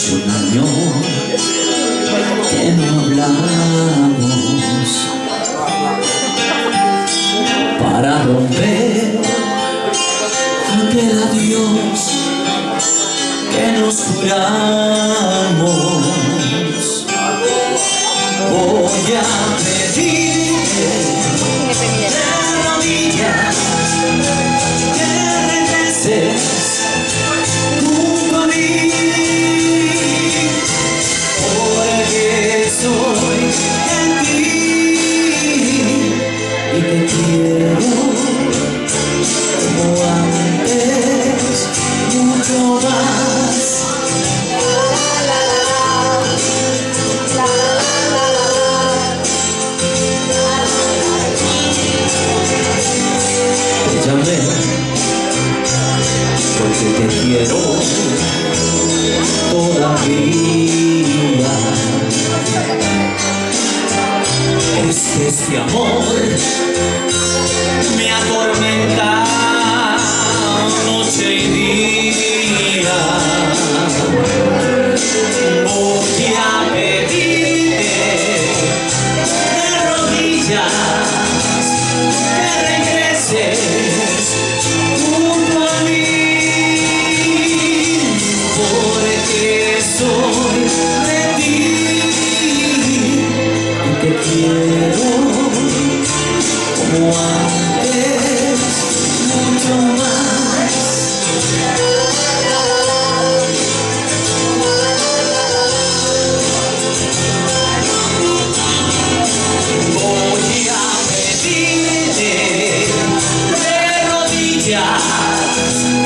Hace un año que no hablamos, para romper aquel adiós que nos juramos. Voy a pedirte de rodillas que regreses junto a mí, porque soy en ti y te quiero como antes, mucho más. Te llamé porque te quiero todavía. Es que este amor me atormenta noche y día. Voy a pedirte de rodillas que regreses junto a mí, porque soy de ti y te quiero como antes, mucho más. Voy a pedirte de rodillas